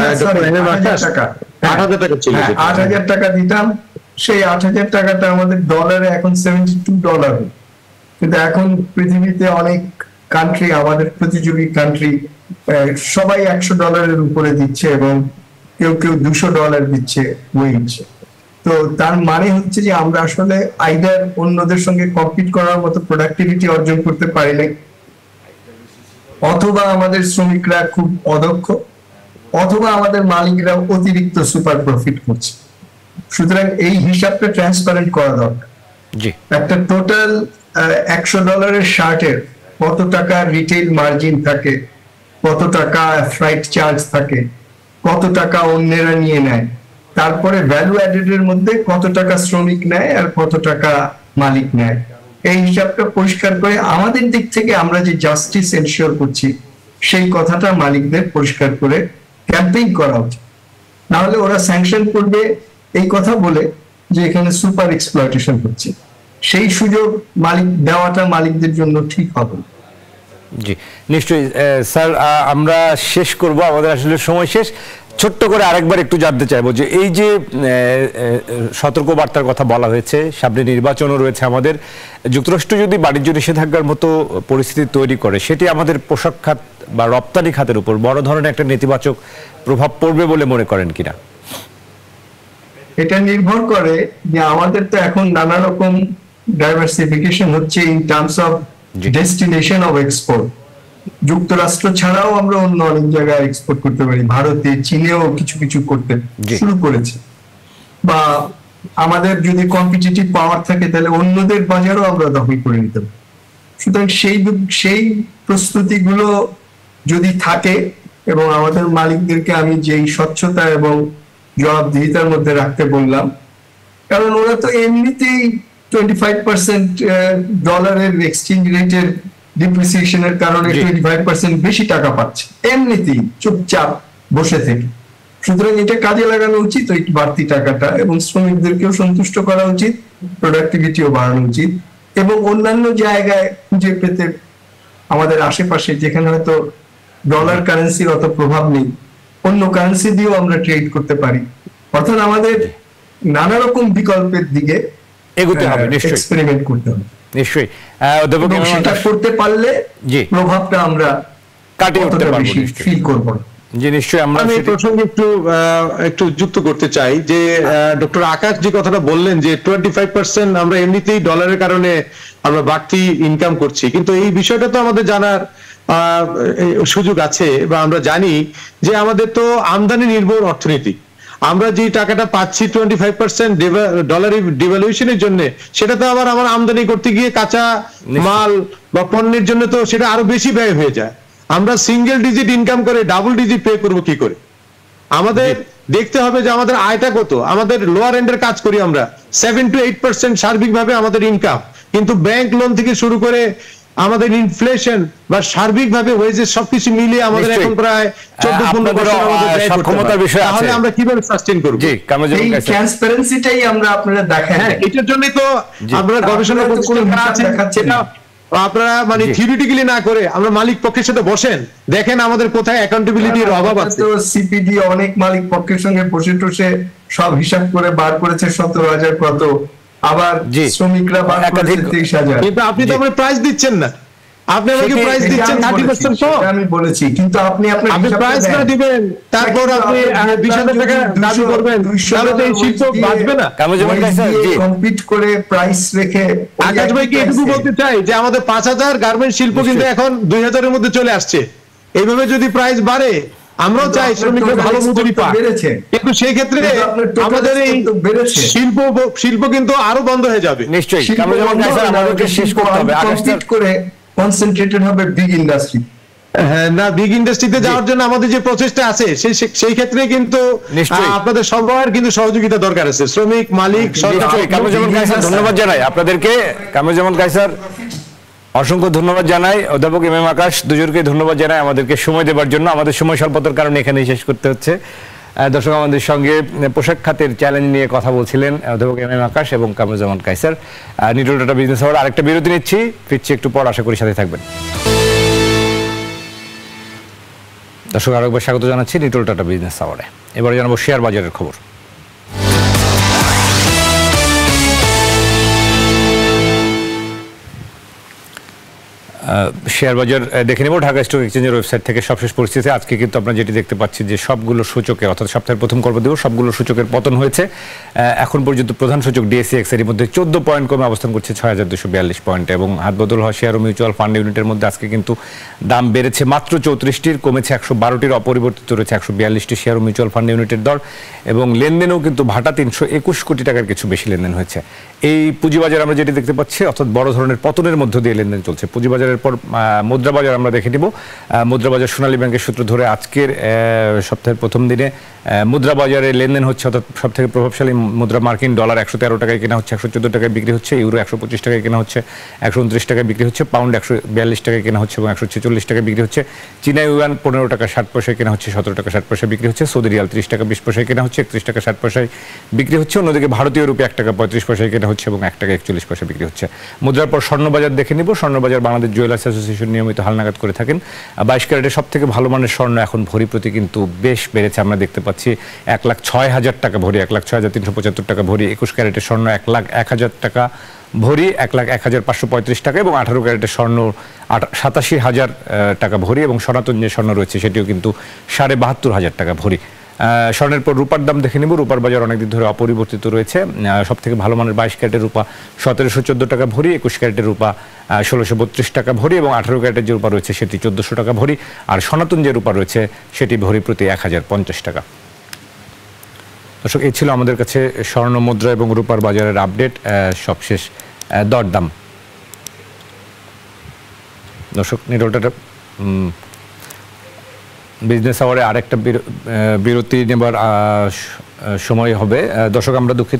হাজার টাকা দিতাম। সেই আট হাজার টাকাটা আমাদের ডলারে এখন সেভেন্টি টু ডলার। কিন্তু এখন পৃথিবীতে অনেক কান্ট্রি, আমাদের প্রতিযোগী কান্ট্রি, সবাই একশো ডলারের উপরে দিচ্ছে এবং কেউ কেউ দুশো ডলার দিচ্ছে ওয়েজ। তো তার মানে হচ্ছে যে আমরা আসলে আইদার অন্যদের সঙ্গে কম্পিট করার মতো প্রোডাক্টিভিটি অর্জন করতে পারি নাই, অথবা আমাদের শ্রমিকরা খুব অদক্ষ, অথবা আমাদের মালিকরা অতিরিক্ত সুপার প্রফিট করছে। সুতরাং এই হিসাবটা ট্রান্সপারেন্ট করা দরকার। একটা টোটাল একশো ডলারের শার্টের কত টাকা রিটেল মার্জিন থাকে, কত টাকা ফ্রাইট চার্জ থাকে, কত টাকা অন্যেরা নিয়ে নেয়, তারপরে ভ্যালু অ্যাডেড এর মধ্যে কত টাকা শ্রমিক নেয় আর কত টাকা মালিক নেয়, এই হিসাবটা পরিষ্কার করে আমাদের দিক থেকে আমরা যে জাস্টিস এনশিওর করছি সেই কথাটা মালিকদের পরিষ্কার করে ক্যাম্পেইন করা উচিত। নাহলে ওরা স্যাংশন করবে এই কথা বলে যে এখানে সুপার এক্সপ্লয়টেশন হচ্ছে, সেই সুযোগ মালিক দেওয়াটা মালিকদের জন্য ঠিক হবে। জি নিশ্চয়ই স্যার, আমরা শেষ করব, আমাদের আসলে সময় শেষ। ছোট্ট করে আরেকবার একটু জানতে চাইবো যে এই যে সতর্কবার্তার কথা বলা হয়েছে, সামনে নির্বাচনও রয়েছে আমাদের, যুক্তরাষ্ট্র যদি বাণিজ্য নিষেধাজ্ঞার মতো পরিস্থিতি তৈরি করে, সেটি আমাদের পোশাক খাত বা রপ্তানি খাতের উপর বড় ধরনের একটা নেতিবাচক প্রভাব পড়বে বলে মনে করেন কিনা? এটা নির্ভর করে যে আমাদের তো এখন নানা রকম ডাইভার্সিফিকেশন হচ্ছে in terms of destination of export. যুক্তরাষ্ট্র ছাড়াও আমরা অন্য অনেক জায়গায় এক্সপোর্ট করতে পারি, ভারতে, চীনেও কিছু কিছু করতে শুরু করেছে। বা আমাদের যদি কম্পিটিটিভ পাওয়ার থাকে তাহলে অন্যদের বাজারও আমরা দখল করে নিতে পারি। সুতরাং সেই সেই প্রস্তুতিগুলো যদি থাকে এবং আমাদের মালিকদেরকে আমি যেই স্বচ্ছতা এবং জবাবদিহিতার মধ্যে রাখতে বললাম, কারণ ওরা তো এমনিতেই টোয়েন্টি ফাইভ পার্সেন্ট ডলারের এক্সচেঞ্জ রেটের ডিপ্রিসিয়েশনের কারণে টোয়েন্টি ফাইভ পার্সেন্ট বেশি টাকা পাচ্ছে এমনিতেই চুপচাপ বসে থেকে। সুতরাং এটা কাজে লাগানো উচিত ওই বাড়তি টাকাটা, এবং শ্রমিকদেরকেও সন্তুষ্ট করা উচিত, প্রোডাক্টিভিটিও বাড়ানো উচিত, এবং অন্যান্য জায়গায় খুঁজে পেতে আমাদের আশেপাশে যেখানে হয়তো ডলার কারেন্সির অত প্রভাব নেই, অন্য কারেন্সি দিয়েও আমরা ট্রেড করতে পারি। অর্থাৎ আমাদের নানা রকম বিকল্পের দিকে এগোতে হবে, এক্সপেরিমেন্ট করতে হবে নিশ্চয়ই। সেটা করতে পারলে প্রভাবটা আমরা কাটিয়ে উঠতে পারবো, ফিল করব। জি নিশ্চয়ই। আমরা এই প্রসঙ্গে একটু একটু যুক্ত করতে চাই যে ডক্টর আকাশ যে কথাটা বললেন যে টোয়েন্টি ফাইভ পার্সেন্ট আমরা এমনিতেই ডলারের কারণে আমরা বাড়তি ইনকাম করছি, কিন্তু এই বিষয়টা তো আমাদের জানার সুযোগ আছে, বা আমরা জানি যে আমাদের তো আমদানি নির্ভর অর্থনীতি। আমরা যে টাকাটা পাচ্ছি টোয়েন্টি ফাইভ পার্সেন্ট ডলার ডিভ্যালুয়েশনের জন্য, সেটা তো আবার আমার আমদানি করতে গিয়ে কাঁচা মাল বা পণ্যের জন্য তো সেটা আরো বেশি ব্যয় হয়ে যায়। আমরা সিঙ্গেল ডিজিট ইনকাম করে ডাবল ডিজিট পে করবো কি করে? আমাদের দেখতে হবে যে আমাদের আয়টা কত। আমাদের লোয়ার এন্ডের কাজ করি আমরা, সেভেন টু এইট পার্সেন্ট সার্বিকভাবে আমাদের ইনকাম, কিন্তু ব্যাংক লোন থেকে শুরু করে আমাদের ইনফ্লেশন বা সার্বিকভাবে ওয়েজেস সবকিছু মিলিয়ে আমাদের এখন প্রায় চোদ্দ পনেরো পার্সেন্ট আমাদের ব্যয় করতে হবে। তাহলে আমরা কিভাবে সাস্টেইন করব? জি, এই ট্রান্সপারেন্সিটাই আমরা আপনারা দেখেন। হ্যাঁ, এটার জন্যই তো আমরা গবেষণা প্রতিষ্ঠান আছে, সেটা আপনারা মানে থিওরিটিক্যালি না করে আমরা মালিক পক্ষের সাথে বসেন, দেখেন আমাদের কোথায় অ্যাকাউন্টেবিলিটির অভাব আছে। তো সিপিডি অনেক মালিক পক্ষের সঙ্গে বসে টসে সব হিসাব করে বার করেছে সতেরো হাজার কত, আবার শ্রমিকরা ভাগ করেছে তেইশ হাজার। কিন্তু আপনি তো আমাদের প্রাইস দিচ্ছেন না, আপনি আমাকে প্রাইস দিচ্ছেন ত্রিশ পার্সেন্ট কম। আমি বলেছি, কিন্তু আপনি আপনার আপনি প্রাইস না দিবেন, তারপর আপনি বিশ হাজার টাকা দাবি করবেন, তাহলে তো এই শিল্প বাঁচবে না। কম্পিট করে প্রাইস রেখে আকাশ ভাই কি এটুকু বলতে চাই যে আমাদের পাঁচ হাজার গার্মেন্ট শিল্প কিন্তু এখন দুই হাজারের মধ্যে চলে আসছে। এইভাবে যদি প্রাইস বাড়ে, আমরাও চাই শ্রমিকরা ভালো মজুরি পায়, কিন্তু সেই ক্ষেত্রে আমাদের এই শিল্প শিল্প কিন্তু আরো বন্ধ হয়ে যাবে। নিশ্চয়ই আমাদেরকে শেষ করতে হবে, কম্পিট করে কনসেন্ট্রেটেড হবে বিগ ইন্ডাস্ট্রি। হ্যাঁ, না, বিগ ইন্ডাস্ট্রিতে যাওয়ার জন্য আমাদের যে প্রচেষ্টা আছে সেই ক্ষেত্রে কিন্তু আপনাদের সবার কিন্তু সহযোগিতা দরকার আছে, শ্রমিক, মালিক, সরকার। কামরুজ্জামান কায়সার, ধন্যবাদ জানাই আপনাদেরকে। কামরুজ্জামান কায়সার, অসংখ্য ধন্যবাদ জানাই। অধ্যাপক এম এম আকাশ, দুজনকে ধন্যবাদ জানাই আমাদেরকে সময় দেওয়ার জন্য। আমাদের সময় স্বল্পতার কারণে এখানেই শেষ করতে হচ্ছে। দর্শক, আমাদের সঙ্গে পোশাক খাতের চ্যালেঞ্জ নিয়ে কথা বলছিলেন অধ্যাপক এম এম আকাশ এবং কামরুজ্জামান কায়সার। নিটল টাটা বিজনেস আওয়ার আরেকটা বিরতি নিচ্ছি, ফিরছি একটু পর, আশা করি সাথে থাকবেন। দর্শক, আরেকবার স্বাগত জানাচ্ছি নিটল টাটা বিজনেস আওয়ারে। এবারে জানাবো শেয়ার বাজারের খবর। শেয়ার বাজার দেখে নেব ঢাকা স্টক এক্সচেঞ্জের ওয়েবসাইট থেকে সবশেষ পরিস্থিতি। আজকে কিন্তু আমরা যেটি দেখতে পাচ্ছি যে সবগুলো সূচকে, অর্থাৎ সপ্তাহের প্রথম কর্মদিবস, সবগুলো সূচকের পতন হয়েছে। এখন পর্যন্ত প্রধান সূচক ডিএসসিএক্স এর মধ্যে চোদ্দ পয়েন্ট কমে অবস্থান করছে ছয় হাজার দুশো বিয়াল্লিশ পয়েন্টে, এবং হাত বদল হওয়া শেয়ার ও মিউচুয়াল ফান্ড ইউনিটের মধ্যে আজকে কিন্তু দাম বেড়েছে মাত্র চৌত্রিশটির, কমেছে একশো বারোটির, অপরিবর্তিত রয়েছে একশো বিয়াল্লিশটি শেয়ার ও মিউচুয়াল ফান্ড ইউনিটের দর, এবং লেনদেনও কিন্তু ভাটা তিনশো একুশ কোটি টাকার কিছু বেশি লেনদেন হয়েছে। এই পুঁজিবাজার আমরা যেটি দেখতে পাচ্ছি, অর্থাৎ বড় ধরনের পতনের মধ্য দিয়ে লেনদেন চলছে। পুঁজিবাজারের পর মুদ্রা বাজার আমরা দেখে নিব। মুদ্রা বাজার সোনালী ব্যাংকের সূত্র ধরে আজকের সপ্তাহের প্রথম দিনে মুদ্রা বাজারে লেনদেন হচ্ছে, অর্থাৎ সব থেকে প্রভাবশালী মুদ্রা মার্কিন ডলার একশো তেরো টাকায় কেনা হচ্ছে, একশো চোদ্দ টাকায় বিক্রি হচ্ছে, ইউরো একশো পঁচিশ টাকায় কেনা হচ্ছে, একশো উনত্রিশ টাকায় বিক্রি হচ্ছে, পাউন্ড একশো বিয়াল্লিশ টাকায় কেনা হচ্ছে এবং একশো ছেচল্লিশ টাকায় বিক্রি হচ্ছে, চীনা ইউয়ান পনেরো টাকা ষাট পয়সায় কেনা হচ্ছে, সতেরো টাকা ষাট পয়সায় বিক্রি হচ্ছে, সৌদি রিয়াল ত্রিশ টাকা বিশ পয়সায় কেনা হচ্ছে, একত্রিশ টাকা ষাট পয়সায় বিক্রি হচ্ছে, অন্যদিকে ভারতীয় রুপি এক টাকা পঁয়ত্রিশ পয়সায় কেনা হচ্ছে এবং এক টাকা একচল্লিশ পয়সা বিক্রি হচ্ছে। মুদ্রার পর স্বর্ণবাজার দেখে নিব। স্বর্ণবাজার বাংলাদেশ জুয়েলার্স অ্যাসোসিয়েশন নিয়মিত হালনাগাদ করে থাকেন। বাইশ ক্যারেটের সব থেকে ভালো মানের স্বর্ণ এখন ভরি প্রতি কিন্তু বেশ বেড়েছে। আমরা দেখতে পাচ্ছি এক লাখ ছয় হাজার টাকা ভরি, এক লাখ ছয় হাজার তিনশো পঁচাত্তর টাকা ভরি। একুশ ক্যারেটের স্বর্ণ এক লাখ এক হাজার টাকা ভরি, এক লাখ এক হাজার পাঁচশো পঁয়ত্রিশ টাকা, এবং আঠারো ক্যারেটের স্বর্ণ সাতাশি হাজার টাকা ভরি, এবং সনাতন যে স্বর্ণ রয়েছে সেটিও কিন্তু সাড়ে বাহাত্তর হাজার টাকা ভরি। স্বর্ণের পর রূপার দাম দেখে নেব। রূপার বাজার অনেকদিন ধরে অপরিবর্তিত রয়েছে। সব থেকে ভালো মানের বাইশ ক্যারেটের রূপা সতেরোশো চোদ্দ টাকা ভরি, একুশ ক্যারেটের রূপা ষোলোশো বত্রিশ টাকা ভরি, এবং আঠারো ক্যারেটের যে রূপা রয়েছে সেটি চোদ্দোশো টাকা ভরি, আর সনাতন যে রূপা রয়েছে সেটি ভরি প্রতি এক হাজার পঞ্চাশ টাকা। দর্শক, এই ছিল আমাদের কাছে স্বর্ণ, মুদ্রা এবং রূপার বাজারের আপডেট, সবশেষ দরদাম। দর্শক, নিটল টাটা বিজনেস আওয়ারে আরেকটা বিরতি নেবার সময় হবে। দর্শক, আমরা দুঃখিত,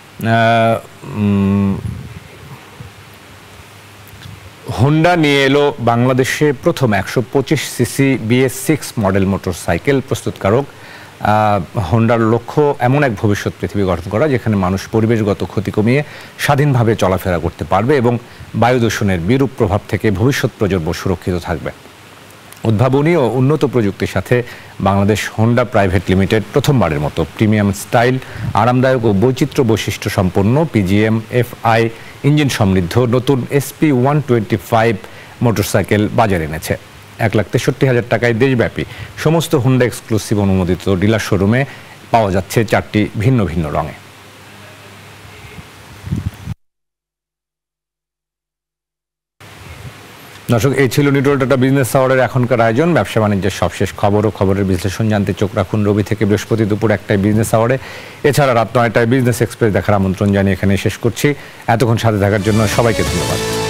হোন্ডা নিয়ে এলো বাংলাদেশে প্রথম একশো পঁচিশ CC BS six model motorcycle প্রস্তুতকারক। হোন্ডার লক্ষ্য এমন এক ভবিষ্যৎ পৃথিবী গঠন করা যেখানে মানুষ পরিবেশগত ক্ষতি কমিয়ে স্বাধীনভাবে চলাফেরা করতে পারবে এবং বায়ু দূষণের বিরূপ প্রভাব থেকে ভবিষ্যৎ প্রজন্ম সুরক্ষিত থাকবে। উদ্ভাবনী ও উন্নত প্রযুক্তির সাথে বাংলাদেশ হোন্ডা প্রাইভেট লিমিটেড প্রথমবারের মতো প্রিমিয়াম স্টাইল, আরামদায়ক ও বৈচিত্র্য বৈশিষ্ট্য সম্পন্ন পিজিএম এফআই ইঞ্জিন সমৃদ্ধ নতুন SP one twenty five motorcycle বাজারে এনেছে। এক লাখ তেষট্টি হাজার টাকায় দেশব্যাপী সমস্ত হোন্ডা এক্সক্লুসিভ অনুমোদিত ডিলার শোরুমে পাওয়া যাচ্ছে চারটি ভিন্ন ভিন্ন রঙে। দর্শক, এই ছিল নিটল টাটা বিজনেস আওয়ারের এখনকার আয়োজন। ব্যবসা বাণিজ্যের সবশেষ খবর ও খবরের বিশ্লেষণ জানতে চোখ রাখুন রবি থেকে বৃহস্পতি দুপুর একটায় বিজনেস আওয়ারে। এছাড়া রাত নয়টায় বিজনেস এক্সপ্রেস দেখার আমন্ত্রণ জানিয়ে এখানে শেষ করছি। এতক্ষণ সাথে থাকার জন্য সবাইকে ধন্যবাদ।